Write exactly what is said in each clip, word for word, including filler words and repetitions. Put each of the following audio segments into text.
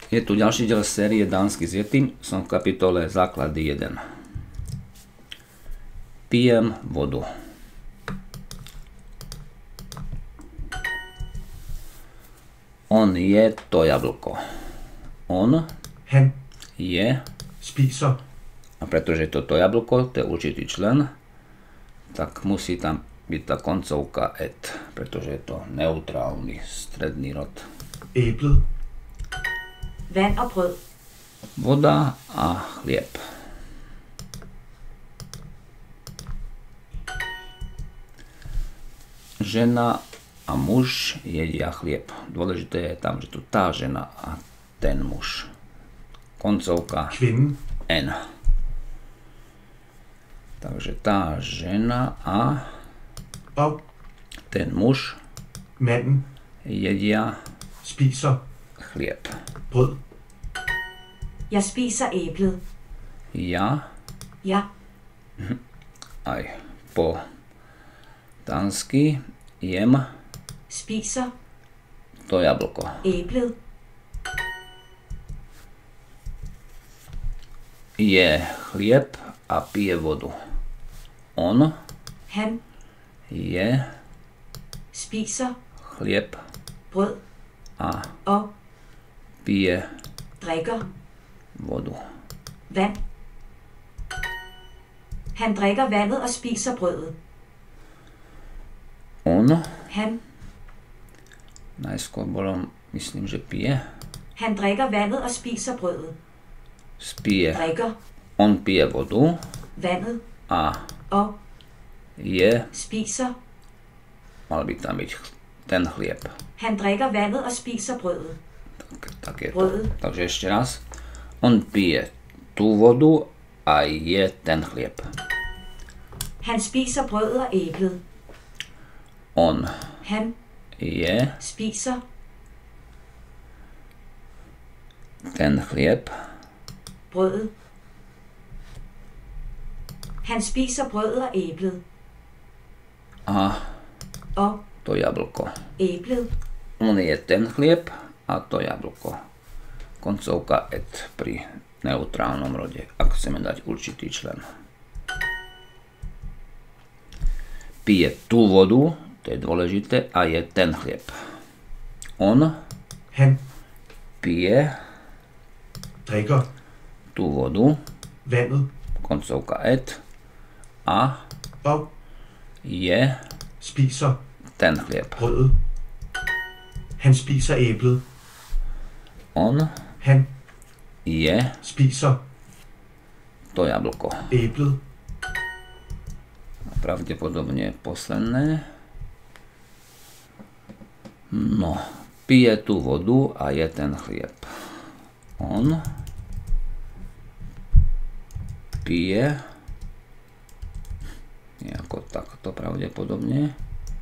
Je tu ďalší diel série Dánsky s Yetim, som v kapitole Základy jeden. Pijem vodu. On je to jablko. On Han je, spiser, a pretože je toto jablko, to je určitý člen, tak musí tam byť tá koncovka et, pretože je to neutrálny stredný rod. æblet, Vand og brød. Voda a chlieb. Žena a muž jedia chlieb. Dôležité je tam, že tu tá žena a ten muž. Koncovka kvinden, N. Takže tá žena a og ten muž manden jedia spiser chlieb. brød. Jeg spiser æblet. Ja Ja, aj po dánsky jem spiser to jablko. æblet. Je chlieb a pije vodu. On Han je spiser chlieb brød a og pije drikker vodu. vand. Han drikker vandet og spiser brødet. On Han, najskôr bolo, myslím, že pije. han drikker vandet og spiser brødet. Spije. Drikker On pije vodu vandet a og je, spiser. mal by tam byť ten chlieb. Han drikker vandet og spiser brødet. Tak, tak je to. Brødet. Takže ešte raz. On pije tú vodu a je ten chlieb. Han spiser brødet og æblet. On Han je spiser ten chlieb brødet. Han spiser brødet og æblet. a Og to jablko. æblet. On je ten chlieb a to jablko. Koncovka et pri neutrálnom rode, ak chceme dať určitý člen. Pije tú vodu, to je dôležité, a je ten chlieb. On Han pije drikker tú vodu, vandet koncovka et, a og je spiser ten chlieb. brødet. Han spiser æblet. On Han je spiser to jablko. æblet. Pravdepodobne posledné. No, pije tú vodu a je ten chlieb. On pije nejako takto pravdepodobne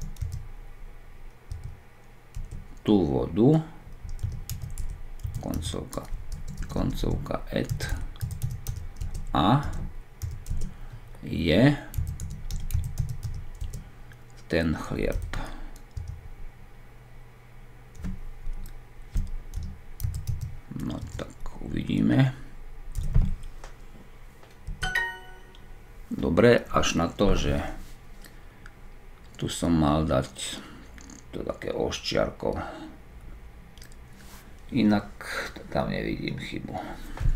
tú vodu, koncovka, koncovka et, a je ten chlieb. No tak uvidíme. Dobre, až na to, že tu som mal dať to také oščiarko. Inak tam nevidím chybu.